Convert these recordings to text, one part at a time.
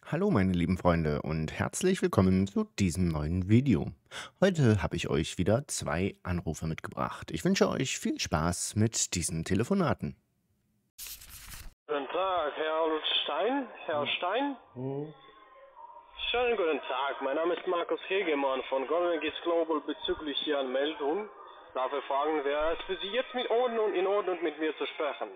Hallo meine lieben Freunde und herzlich willkommen zu diesem neuen Video. Heute habe ich euch wieder zwei Anrufe mitgebracht. Ich wünsche euch viel Spaß mit diesen Telefonaten. Guten Tag, Herr Stein. Herr Stein? Hm. Schönen guten Tag. Mein Name ist Markus Hegemann von Golden Gates Global bezüglich Ihrer Meldung. Darf ich fragen, wäre es für Sie jetzt in Ordnung mit mir zu sprechen?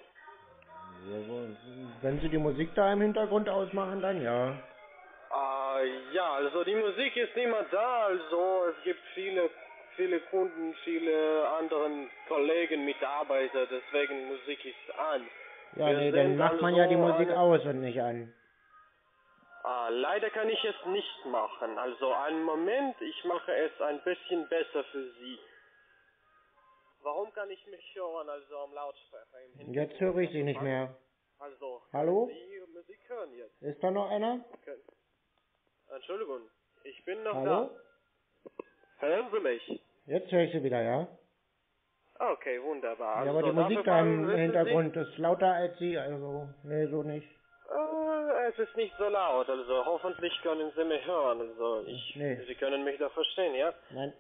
Wenn Sie die Musik da im Hintergrund ausmachen, dann ja. Ja, also die Musik ist nicht mehr da, also es gibt viele Kunden, viele anderen Kollegen, Mitarbeiter, deswegen Musik ist an. Ja, Wir nee, dann sind macht man ja die also Musik aus und nicht an. Leider kann ich es nicht machen. Also einen Moment, ich mache es ein bisschen besser für Sie. Warum kann ich mich hören, also am Lautsprecher im Hintergrund? Jetzt höre ich Sie nicht mehr. Also, Hallo? können Sie Musik hören jetzt? Ist da noch einer? Können- Entschuldigung, ich bin noch Hallo? da. Hören Sie mich? Jetzt höre ich Sie wieder, ja? Okay, wunderbar. Ja, aber die Also, Musik dafür da im wissen Hintergrund ist lauter als Sie, also, nee, so nicht. Es ist nicht so laut, also hoffentlich können Sie mich hören. Also, Nee. Sie können mich doch verstehen, ja? Nein.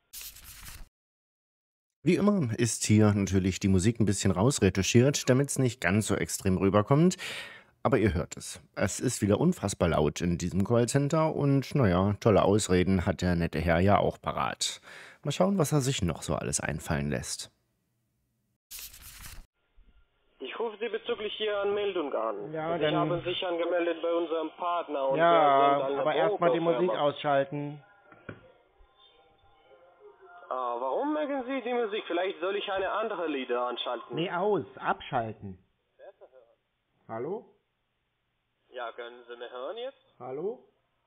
Wie immer ist hier natürlich die Musik ein bisschen rausretuschiert, damit es nicht ganz so extrem rüberkommt. Aber ihr hört es. Es ist wieder unfassbar laut in diesem Callcenter und naja, tolle Ausreden hat der nette Herr ja auch parat. Mal schauen, was er sich noch so alles einfallen lässt. Ich rufe Sie bezüglich Ihrer Anmeldung an. Ja, Sie dann- haben sich angemeldet bei unserem Partner und wir Ja, sind eine aber erstmal die Brokerfirma. Musik ausschalten. Warum mögen Sie die Musik? Vielleicht soll ich eine andere Lieder anschalten. Nee, abschalten. Hallo? Ja, können Sie mich hören jetzt? Hallo?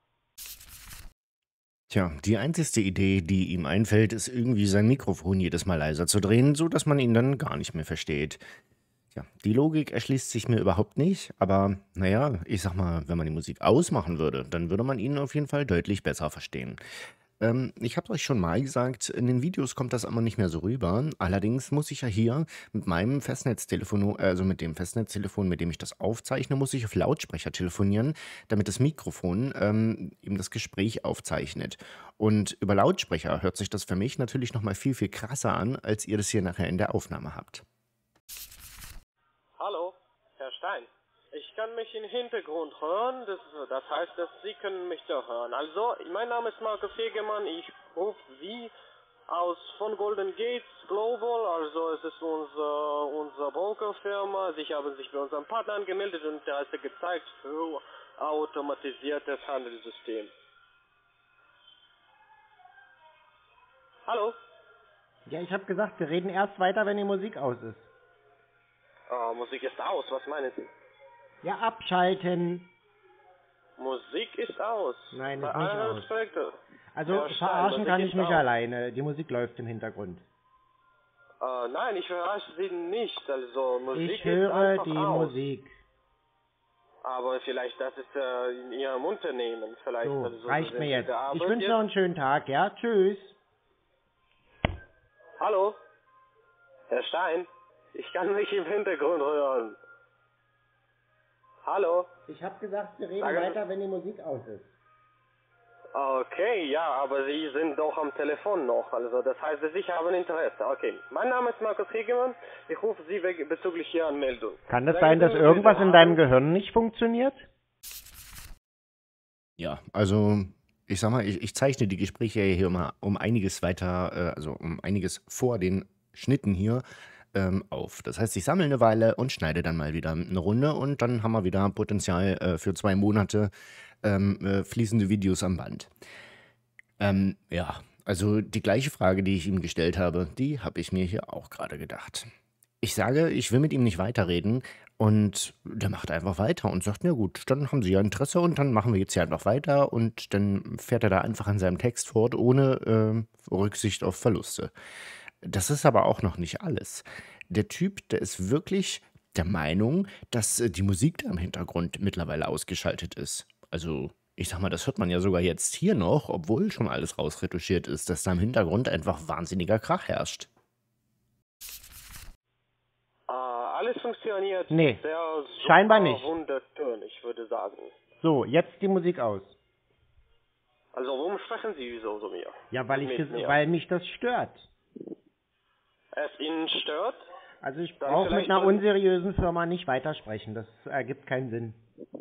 Tja, die einzigste Idee, die ihm einfällt, ist irgendwie sein Mikrofon jedes Mal leiser zu drehen, so dass man ihn dann gar nicht mehr versteht. Ja, die Logik erschließt sich mir überhaupt nicht, aber naja, ich sag mal, wenn man die Musik ausmachen würde, dann würde man ihn auf jeden Fall deutlich besser verstehen. Ich habe euch schon mal gesagt, in den Videos kommt das aber nicht mehr so rüber. Allerdings muss ich ja hier mit meinem Festnetztelefon, also mit dem Festnetztelefon, mit dem ich das aufzeichne, muss ich auf Lautsprecher telefonieren, damit das Mikrofon eben das Gespräch aufzeichnet. Und über Lautsprecher hört sich das für mich natürlich nochmal viel, viel krasser an, als ihr das hier nachher in der Aufnahme habt. Hallo, Herr Stein. Ich kann mich im Hintergrund hören, das heißt, dass Sie können mich doch hören. Also, mein Name ist Markus Hegemann, ich rufe Sie von Golden Gates Global, also es ist unsere Brokerfirma. Sie haben sich bei unserem Partner angemeldet und Interesse gezeigt für automatisiertes Handelssystem. Hallo? Ja, ich habe gesagt, wir reden erst weiter, wenn die Musik aus ist. Musik ist aus, was meinen Sie? Ja, abschalten. Musik ist aus. Nein, Bei ist nicht aller aus. Respekt. Also Herr Stein, verarschen Musik kann ist ich mich aus. alleine. Die Musik läuft im Hintergrund. Nein, ich verarsche Sie nicht. Also Musik Ich ist höre einfach die aus. Musik. Aber vielleicht das ist in Ihrem Unternehmen. Vielleicht So, also, reicht sind mir Sie jetzt. der Arbeit Ich wünsche jetzt? noch einen schönen Tag. Ja, tschüss. Hallo? Herr Stein? Ich kann mich im Hintergrund hören. Hallo? Ich habe gesagt, wir reden Sagen Sie- weiter, wenn die Musik aus ist. Okay, ja, aber Sie sind doch am Telefon noch. Also das heißt, Sie haben Interesse. Okay. Mein Name ist Markus Hegemann. Ich rufe Sie bezüglich Ihrer Anmeldung. Kann das Sagen sein, Sie dass mir irgendwas bitte, in deinem Gehirn nicht funktioniert? Ja, also ich sag mal, ich zeichne die Gespräche hier immer um einiges weiter, also um einiges vor den Schnitten hier auf. Das heißt, ich sammle eine Weile und schneide dann mal wieder eine Runde und dann haben wir wieder Potenzial für 2 Monate fließende Videos am Band. Ja, also die gleiche Frage, die ich ihm gestellt habe, die habe ich mir hier auch gerade gedacht. Ich sage, ich will mit ihm nicht weiterreden und der macht einfach weiter und sagt, na gut, dann haben Sie ja Interesse und dann machen wir jetzt ja einfach weiter und dann fährt er da einfach an seinem Text fort, ohne Rücksicht auf Verluste. Das ist aber auch noch nicht alles. Der Typ, der ist wirklich der Meinung, dass die Musik da im Hintergrund mittlerweile ausgeschaltet ist. Also, ich sag mal, das hört man ja sogar jetzt hier noch, obwohl schon alles rausretuschiert ist, dass da im Hintergrund einfach wahnsinniger Krach herrscht. Alles alles funktioniert Nee, sehr scheinbar super nicht. wunderschön, ich würde sagen. So, jetzt die Musik aus. Also warum sprechen Sie so mir? Ja, Mit mir. weil mich das stört. Es Ihnen stört? Also ich Dann brauche mit vielleicht einer sollen- unseriösen Firma nicht weitersprechen. Das ergibt keinen Sinn.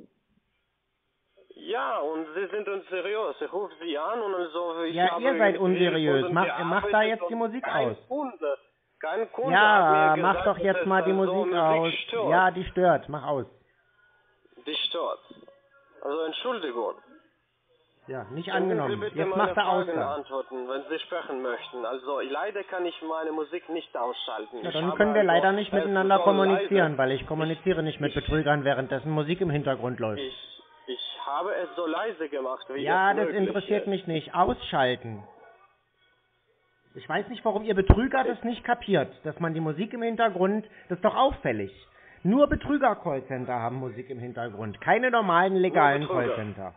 Ja, und Sie sind unseriös. Ich rufe Sie an und also ich Ja, habe ihr seid mit unseriös. Kunden Mach gearbeitet da jetzt und die Musik kein aus. Kein Kunde Ja, hat mir mach gesagt, doch dass jetzt es mal die so Musik aus. stört. Ja, die stört. Mach aus. Die stört. Also Entschuldigung. Ja, nicht Können Sie angenommen. bitte Jetzt meine macht er aus Fragen da. antworten, wenn Sie sprechen möchten. Also leider kann ich meine Musik nicht ausschalten. Ja, Ich dann habe können wir also leider nicht es miteinander so kommunizieren, leise. weil ich kommuniziere nicht mit Betrügern, währenddessen Musik im Hintergrund läuft. Ich habe es so leise gemacht, wie Ja, es das möglich interessiert ist. mich nicht. Ausschalten. Ich weiß nicht, warum ihr Betrüger das nicht kapiert, dass man die Musik im Hintergrund, das ist doch auffällig. Nur Betrüger-Callcenter haben Musik im Hintergrund, keine normalen, legalen Betrüger. Callcenter.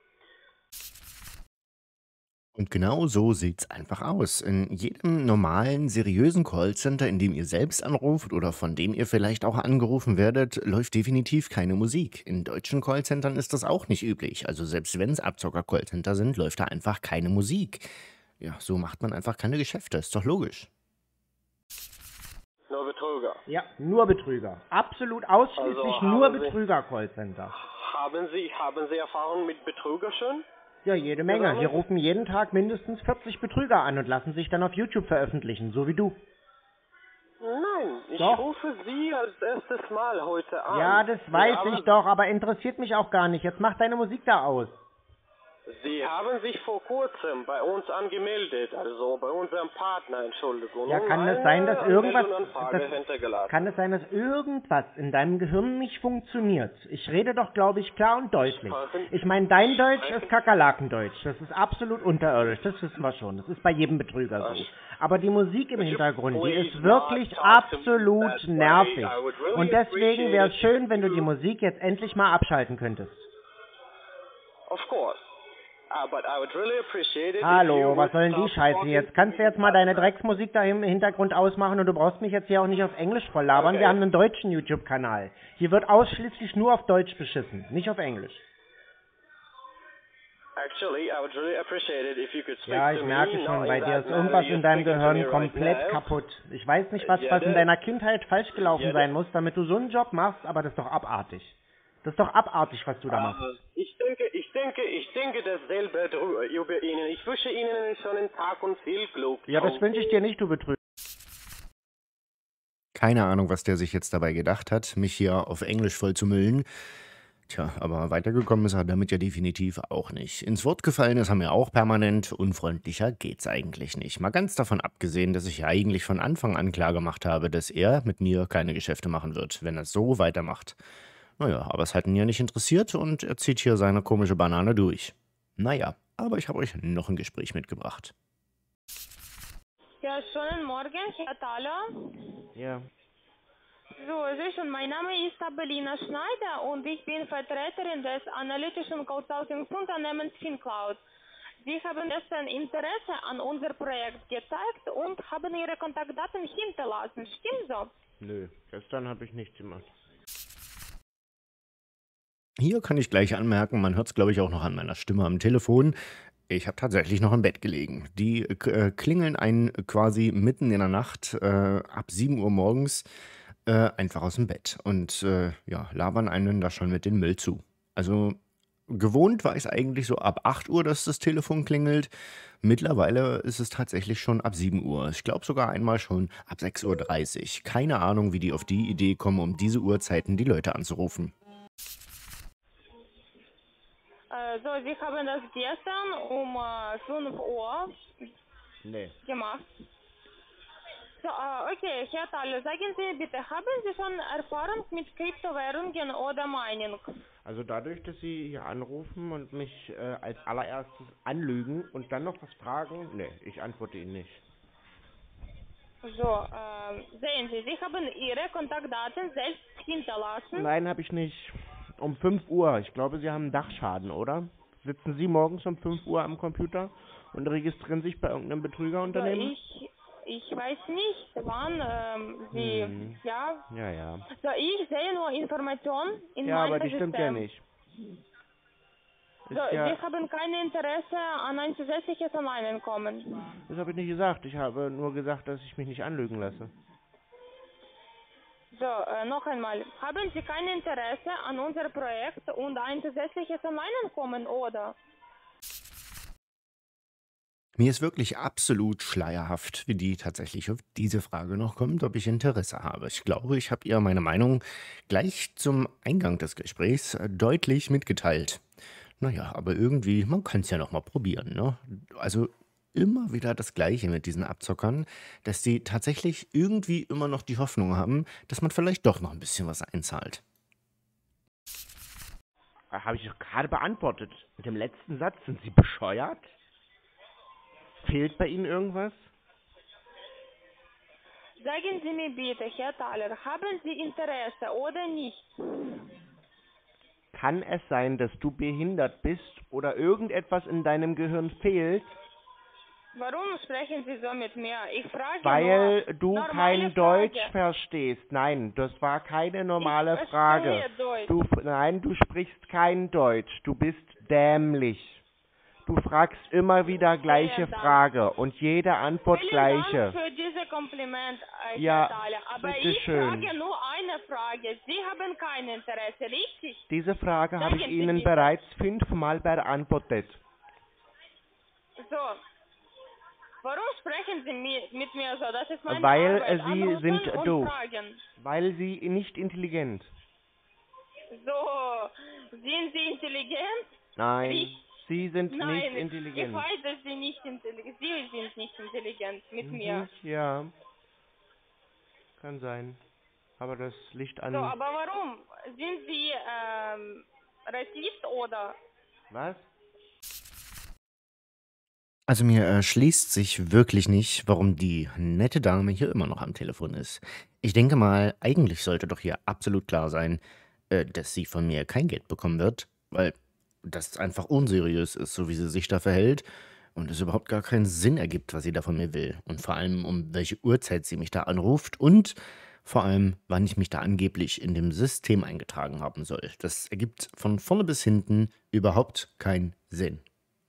Und genau so sieht's einfach aus. In jedem normalen, seriösen Callcenter, in dem ihr selbst anruft oder von dem ihr vielleicht auch angerufen werdet, läuft definitiv keine Musik. In deutschen Callcentern ist das auch nicht üblich. Also selbst wenn es Abzocker-Callcenter sind, läuft da einfach keine Musik. Ja, so macht man einfach keine Geschäfte. Ist doch logisch. Nur Betrüger. Ja, nur Betrüger. Absolut ausschließlich Also nur haben Sie- Betrüger-Callcenter. Haben Sie Erfahrung mit Betrüger schon? Ja, jede Menge. Ja, Hier rufen jeden Tag mindestens 40 Betrüger an und lassen sich dann auf YouTube veröffentlichen, so wie du. Nein, ich Doch. rufe Sie als erstes Mal heute an. Ja, das Sie weiß haben, ich doch, aber interessiert mich auch gar nicht. Jetzt mach deine Musik da aus. Sie haben sich vor kurzem bei uns angemeldet, also bei unserem Partner, Entschuldigung. Ja, und kann es eine sein, dass irgendwas, Anmeldungsanfrage hintergelassen. kann es sein, dass irgendwas in deinem Gehirn nicht funktioniert? Ich rede doch, glaube ich, klar und deutlich. Ich meine, dein Deutsch ist Kakerlakendeutsch. Das ist absolut unterirdisch. Das wissen wir schon. Das ist bei jedem Betrüger so. Aber die Musik im Hintergrund, die ist wirklich absolut nervig. Und deswegen wäre es schön, wenn du die Musik jetzt endlich mal abschalten könntest. Of course. But I would really appreciate it if you Hallo, was would soll denn die stop Scheiße talking jetzt? to Kannst du me jetzt mal deine Drecksmusik da im Hintergrund ausmachen und du brauchst mich jetzt hier auch nicht auf Englisch voll labern. Okay. Wir haben einen deutschen YouTube-Kanal. Hier wird ausschließlich nur auf Deutsch beschissen, nicht auf Englisch. Actually, I would really appreciate it if you could speak Ja, to ich me, merke not schon, in bei dir that ist manner irgendwas you're in deinem speaking to me Gehirn right komplett now. kaputt. Ich weiß nicht, was Ja, in deiner Kindheit falsch gelaufen Ja, sein muss, damit du so einen Job machst, aber das ist doch abartig. Das ist doch abartig, was du da machst. Ich denke dasselbe über Ihnen. Ich wünsche Ihnen einen schönen Tag und viel Glück. Ja, das wünsche ich dir nicht, du Betrüger. Keine Ahnung, was der sich jetzt dabei gedacht hat, mich hier auf Englisch voll zu müllen. Tja, aber weitergekommen ist er damit ja definitiv auch nicht. Ins Wort gefallen ist er mir auch permanent. Unfreundlicher geht's eigentlich nicht. Mal ganz davon abgesehen, dass ich ja eigentlich von Anfang an klar gemacht habe, dass er mit mir keine Geschäfte machen wird, wenn er so weitermacht. Naja, aber es hat ihn ja nicht interessiert und er zieht hier seine komische Banane durch. Naja, aber ich habe euch noch ein Gespräch mitgebracht. Ja, schönen Morgen, Herr Thaler. Ja. So, sehr schön. Mein Name ist Abelina Schneider und ich bin Vertreterin des analytischen Consulting-Unternehmens FinCloud. Sie haben gestern Interesse an unser Projekt gezeigt und haben Ihre Kontaktdaten hinterlassen. Stimmt so? Nö, gestern habe ich nichts gemacht. Hier kann ich gleich anmerken, man hört es, glaube ich, auch noch an meiner Stimme am Telefon. Ich habe tatsächlich noch im Bett gelegen. Die klingeln einen quasi mitten in der Nacht, ab 7 Uhr morgens, einfach aus dem Bett und ja, labern einen da schon mit dem Müll zu. Also gewohnt war ich es eigentlich so ab 8 Uhr, dass das Telefon klingelt. Mittlerweile ist es tatsächlich schon ab 7 Uhr. Ich glaube sogar einmal schon ab 6:30 Uhr. Keine Ahnung, wie die auf die Idee kommen, um diese Uhrzeiten die Leute anzurufen. So, Sie haben das gestern um 5 Uhr Nee. gemacht. So, okay, Herr Thaler, sagen Sie bitte, haben Sie schon Erfahrung mit Kryptowährungen oder Mining? Also dadurch, dass Sie hier anrufen und mich als allererstes anlügen und dann noch was fragen, nee, ich antworte Ihnen nicht. So, sehen Sie, Sie haben Ihre Kontaktdaten selbst hinterlassen. Nein, habe ich nicht. Um 5 Uhr. Ich glaube, Sie haben einen Dachschaden, oder? Sitzen Sie morgens um 5 Uhr am Computer und registrieren sich bei irgendeinem So, Betrügerunternehmen? ich weiß nicht, wann Sie, ja. Ja, ja. So, ich sehe nur Informationen in Ja, meinem aber die System. stimmt ja nicht. So, Ist ja, Sie haben kein Interesse an ein zusätzliches Online-Einkommen. das habe ich nicht gesagt. Ich habe nur gesagt, dass ich mich nicht anlügen lasse. So, noch einmal. Haben Sie kein Interesse an unserem Projekt und ein zusätzliches Online-Einkommen, oder? Mir ist wirklich absolut schleierhaft, wie die tatsächlich auf diese Frage noch kommt, ob ich Interesse habe. Ich glaube, ich habe ihr meine Meinung gleich zum Eingang des Gesprächs deutlich mitgeteilt. Naja, aber irgendwie, man kann es ja noch mal probieren, ne? Also immer wieder das Gleiche mit diesen Abzockern, dass die tatsächlich irgendwie immer noch die Hoffnung haben, dass man vielleicht doch noch ein bisschen was einzahlt. Habe ich doch gerade beantwortet. Mit dem letzten Satz. Sind Sie bescheuert? Fehlt bei Ihnen irgendwas? Sagen Sie mir bitte, Herr Thaler, haben Sie Interesse oder nicht? Kann es sein, dass du behindert bist oder irgendetwas in deinem Gehirn fehlt, Warum sprechen Sie so mit mir? Ich frage weil nur du normale kein Deutsch Frage. verstehst? Nein, das war keine normale Ich Frage. verstehe Deutsch. Nein, du sprichst kein Deutsch. Du bist dämlich. Du fragst immer wieder gleiche Dank. Frage und jede Antwort Vielen gleiche. Dank für dieses Kompliment, Ja, Herr Thaler. Aber bitteschön. ich frage nur eine Frage. Sie haben kein Interesse, richtig? Diese Frage habe ich Sagen Sie Ihnen bitte. bereits 5-mal beantwortet. So. Warum sprechen Sie mit mir so? Das ist meine Weil Arbeit. Sie Anrufen sind und doof. fragen. Weil Sie nicht intelligent. So. Sind Sie intelligent? Nein, Ich- Sie sind Nein, nicht intelligent. ich weiß, dass Sie nicht intelligent sind. Sie sind nicht intelligent mit mir. Ja, kann sein. Aber das liegt an... So, aber warum? Sind Sie Rassist oder? Was? Also mir erschließt sich wirklich nicht, warum die nette Dame hier immer noch am Telefon ist. Ich denke mal, eigentlich sollte doch hier absolut klar sein, dass sie von mir kein Geld bekommen wird, weil das einfach unseriös ist, so wie sie sich da verhält und es überhaupt gar keinen Sinn ergibt, was sie da von mir will. Und vor allem, um welche Uhrzeit sie mich da anruft und vor allem, wann ich mich da angeblich in dem System eingetragen haben soll. Das ergibt von vorne bis hinten überhaupt keinen Sinn.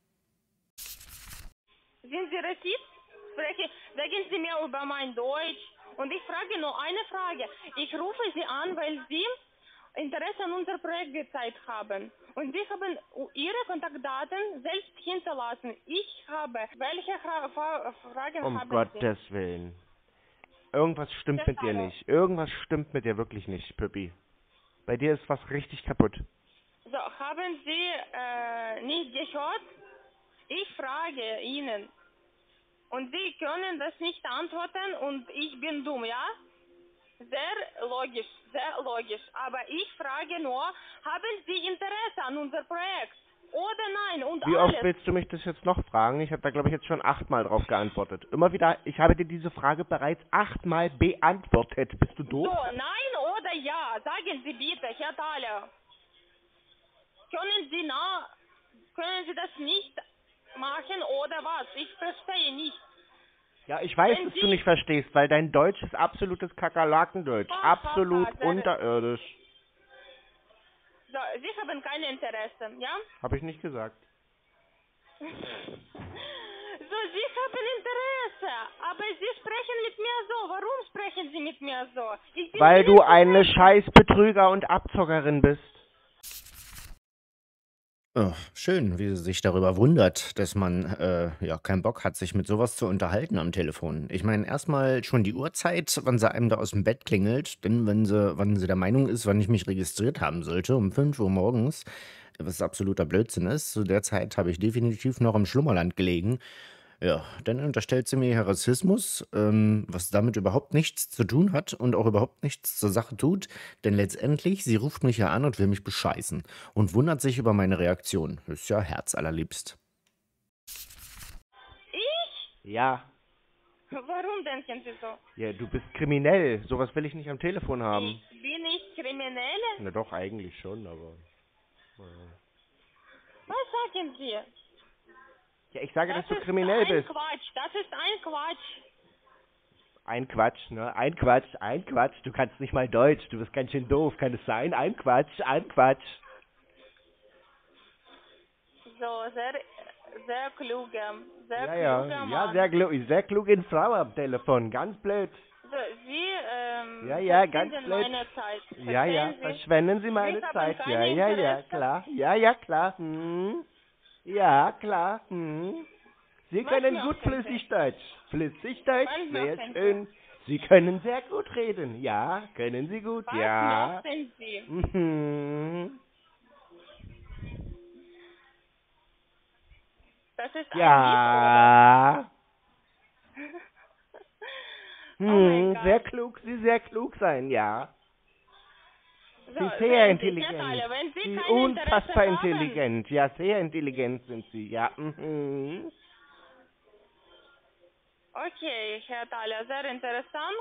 Sind Sie Rassist? Sagen Sie mir über mein Deutsch. Und ich frage nur eine Frage. Ich rufe Sie an, weil Sie Interesse an unser Projekt gezeigt haben. Und Sie haben Ihre Kontaktdaten selbst hinterlassen. Ich habe. Welche Fragen Um haben Gottes Willen. Irgendwas stimmt Ja, mit dir hallo. nicht. Irgendwas stimmt mit dir wirklich nicht, Püppi. Bei dir ist was richtig kaputt. Sie? So, haben Sie nicht gehört? Ich frage Ihnen. Und Sie können das nicht antworten und ich bin dumm, ja? Sehr logisch, sehr logisch. Aber ich frage nur, haben Sie Interesse an unser Projekt? Oder nein? Und Wie alles. oft willst du mich das jetzt noch fragen? Ich habe da, glaube ich, jetzt schon 8-mal drauf geantwortet. Immer wieder, ich habe dir diese Frage bereits 8-mal beantwortet. Bist du doof? So, nein oder ja? Sagen Sie bitte, Herr Thaler. Können Sie das nicht machen oder was? Ich verstehe nicht. Ja, ich weiß, Wenn dass Sie- du nicht verstehst, weil dein Deutsch ist absolutes Kakerlakendeutsch. Ha, ha, Absolut ha, sehr- unterirdisch. So, Sie haben kein Interesse, ja? Habe ich nicht gesagt. So, Sie haben Interesse, aber Sie sprechen mit mir so. Warum sprechen Sie mit mir so? Ich bin Weil Ihnen du eine zu scheiß Betrüger und Abzockerin bist. Oh, schön, wie sie sich darüber wundert, dass man ja keinen Bock hat, sich mit sowas zu unterhalten am Telefon. Ich meine, erstmal schon die Uhrzeit, wann sie einem da aus dem Bett klingelt, denn wann sie der Meinung ist, wann ich mich registriert haben sollte, um 5 Uhr morgens, was absoluter Blödsinn ist. Zu der Zeit habe ich definitiv noch im Schlummerland gelegen. Ja, dann unterstellt sie mir hier Rassismus, was damit überhaupt nichts zu tun hat und auch überhaupt nichts zur Sache tut, denn letztendlich, sie ruft mich ja an und will mich bescheißen und wundert sich über meine Reaktion. Ist ja herzallerliebst. Ich? Ja. Warum denken Sie so? Ja, du bist kriminell. Sowas will ich nicht am Telefon haben. Bin ich Kriminelle? Na doch, eigentlich schon, aber... Was sagen Sie? Ja, ich sage, dass du ist kriminell ein bist. Quatsch. Das ist ein Quatsch. Ein Quatsch, ne? Ein Quatsch, ein Quatsch. Du kannst nicht mal Deutsch. Du bist ganz schön doof. Kann es sein? Ein Quatsch, ein Quatsch. So, sehr kluge, sehr Ja, kluger ja. Mann. Ja, sehr kluge Frau am Telefon. Ganz blöd. So, Sie Ja, ganz verschwenden blöd. meine Zeit. Ja, Verstehen Sie? verschwenden Sie meine Sie haben Zeit. keine Ja, Interesse? klar. Ja, klar. Ja, klar. Sie Was können möchten gut Sie? flüssig Deutsch. Flüssig Deutsch, Was sehr möchten schön. Sie können sehr gut reden. Ja, können Sie gut. Was Ja. möchten Sie? Mhm. Das ist ein Ja. Lied, oder? Oh mein Sehr Gott. klug, Sie sehr klug sein, ja. So, Sie sehr sehen Sie, Herr intelligent. Thaler, wenn Sie Sie kein unfassbar Interesse haben, intelligent. Ja, sehr intelligent sind Sie, ja. okay, Herr Thaler, sehr interessant.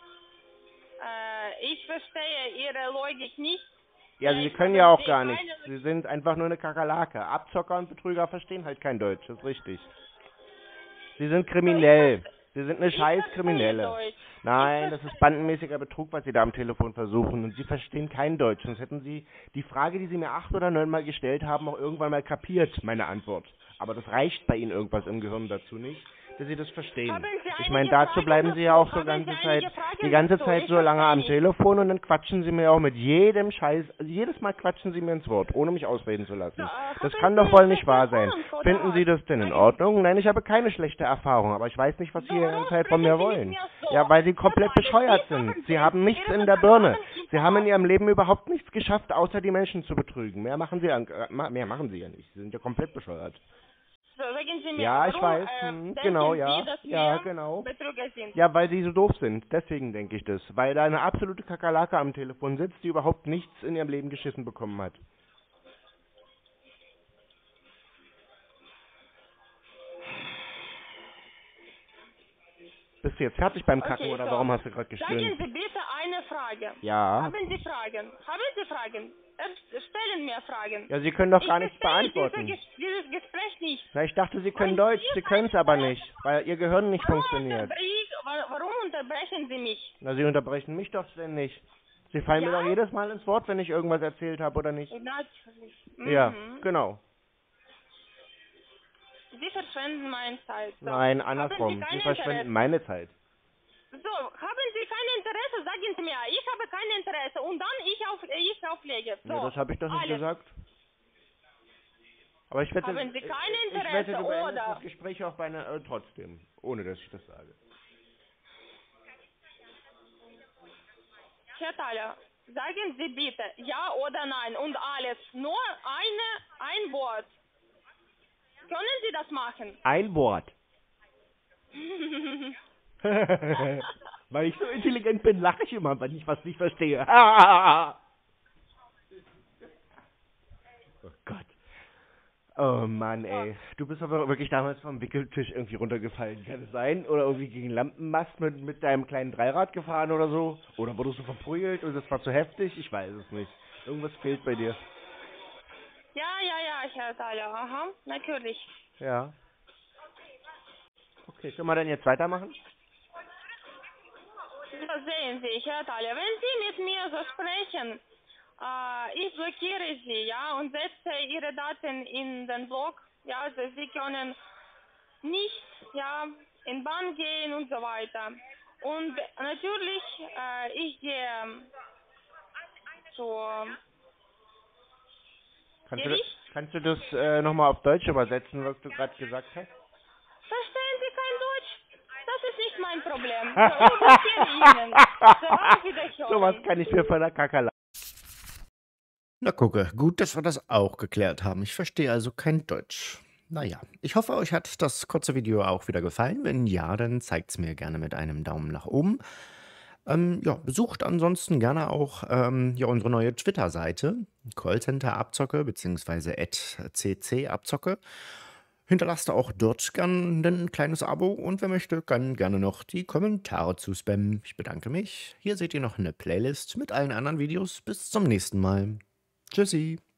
Ich verstehe Ihre Logik nicht. Ja, Sie Vielleicht können haben ja auch Sie gar keine nichts. Sie sind einfach nur eine Kakerlake. Abzocker und Betrüger verstehen halt kein Deutsch, das ist richtig. Sie sind kriminell. Sie sind eine Ich scheiß verstehe Kriminelle. Deutsch. Nein, das ist bandenmäßiger Betrug, was Sie da am Telefon versuchen. Und Sie verstehen kein Deutsch. Sonst hätten Sie die Frage, die Sie mir 8 oder 9 Mal gestellt haben, auch irgendwann mal kapiert, meine Antwort. Aber das reicht bei Ihnen irgendwas im Gehirn dazu nicht, dass Sie das verstehen. Haben Sie Ich einige meine, dazu Fragen bleiben dazu? Sie ja auch so Haben ganze Sie Zeit, einige Fragen die ganze dazu? Zeit Ich so lange verstehe am nicht. Telefon und dann quatschen Sie mir auch mit jedem Scheiß, also jedes Mal quatschen Sie mir ins Wort, ohne mich ausreden zu lassen. So, Das haben kann Sie doch wohl nicht schlechte wahr sein. Erfahrung, oder Finden Sie was? das denn in Sagen Ordnung? Nein, ich habe keine schlechte Erfahrung, aber ich weiß nicht, was Sie So, die warum ganze Zeit von mir sprechen Sie mit wollen. mir so? Ja, weil Sie Herr komplett Thaler, bescheuert Sie haben sind. Sie haben nichts Ihre in der Birne. Vertrauen Sie haben in Ihrem Leben überhaupt nichts geschafft, außer die Menschen zu betrügen. Mehr machen Sie ja nicht. Sie sind ja komplett bescheuert. So, sagen Sie mir, Ja, ich warum weiß. denken Genau, Sie, ja. dass Ja, wir genau. Betrüger sind? Ja, weil Sie so doof sind. Deswegen denke ich das. Weil da eine absolute Kakerlake am Telefon sitzt, die überhaupt nichts in ihrem Leben geschissen bekommen hat. Bist du jetzt fertig beim Kacken Okay, oder so. warum hast du gerade Sagen gestöhnt? Sie bitte eine Frage. Ja. Haben Sie Fragen? Haben Sie Fragen? Stellen mir Fragen. Ja, Sie können doch Ich gar nichts verstehe beantworten. dieses Gespräch nicht. Na, ich dachte, Sie können Weil Deutsch. Sie Sie können es aber keine- nicht, weil Ihr Gehirn nicht funktioniert. Warum unterbrechen Sie mich? Na, Sie unterbrechen mich doch ständig. Sie fallen mir Ja? doch jedes Mal ins Wort, wenn ich irgendwas erzählt habe, oder nicht? Natürlich. Ja, Mhm. genau. Sie verschwenden meine Zeit. So. Nein, Haben andersrum. Sie Sie kein verschwenden Interesse? meine Zeit. So, haben Sie kein Interesse? Sagen Sie mir, ich habe kein Interesse. Und dann ich auflege. So, Ja, das habe ich doch nicht alles. gesagt. Aber ich wette, Haben Sie kein ich Interesse, wette, du beendest oder? das Gespräch auch trotzdem, ohne dass ich das sage. Herr Thaler, sagen Sie bitte ja oder nein und alles. Nur ein Wort. Können Sie das machen? Ein Wort. Weil ich so intelligent bin, lache ich immer, wenn ich was nicht verstehe. Oh Gott. Oh Mann, ey. Du bist aber wirklich damals vom Wickeltisch irgendwie runtergefallen. Kann es sein? Oder irgendwie gegen einen Lampenmast mit deinem kleinen Dreirad gefahren oder so? Oder wurdest du verprügelt und das war zu heftig? Ich weiß es nicht. Irgendwas fehlt bei dir. Ja, Herr Thaler, aha, natürlich. Ja. Okay, können wir dann jetzt weitermachen? So sehen Sie, Herr Thaler, wenn Sie mit mir so sprechen, ich blockiere Sie, ja, und setze Ihre Daten in den Blog, ja, also Sie können nicht, ja, in Bahn gehen und so weiter. Und natürlich, ich gehe zur Gericht. Kannst du das nochmal auf Deutsch übersetzen, was du gerade gesagt hast? Verstehen Sie kein Deutsch? Das ist nicht mein Problem. So, ich blockiere Ihnen. So, auf Wiederhören. Sowas kann ich mir von der Kakerlake. Na gucke, gut, dass wir das auch geklärt haben. Ich verstehe also kein Deutsch. Naja, ich hoffe, euch hat das kurze Video auch wieder gefallen. Wenn ja, dann zeigt es mir gerne mit einem Daumen nach oben. Ja, besucht ansonsten gerne auch ja, unsere neue Twitter-Seite, Callcenter Abzocke bzw. @cc-Abzocke. Hinterlasst auch dort gerne ein kleines Abo und wer möchte, kann gerne noch die Kommentare zuspammen. Ich bedanke mich. Hier seht ihr noch eine Playlist mit allen anderen Videos. Bis zum nächsten Mal. Tschüssi.